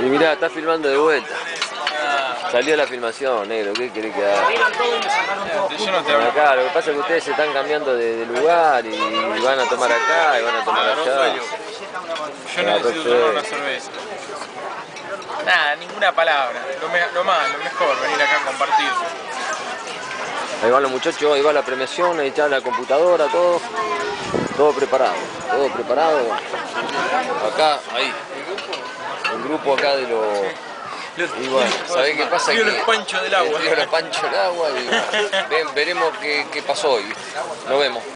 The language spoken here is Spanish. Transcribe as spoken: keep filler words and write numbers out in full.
Y mirá, está filmando de vuelta. Salió la filmación, negro, ¿qué querés que haga? Yo no te Bueno, hablo. acá, lo que pasa es que ustedes se están cambiando de, de lugar y van a tomar acá y van a tomar allá. Yo necesito tomar una cerveza. Nada, ninguna palabra. Lo, me, lo más, lo mejor, venir acá a compartir. Ahí van los muchachos, ahí va la premiación, ahí está la computadora, todo. Todo preparado, todo preparado. Acá, ahí. El grupo acá de los... Y bueno, ¿sabés qué pasa? Tío Que los panchos del agua. Tío los panchos del agua y ven, veremos qué, qué pasó hoy. Nos vemos.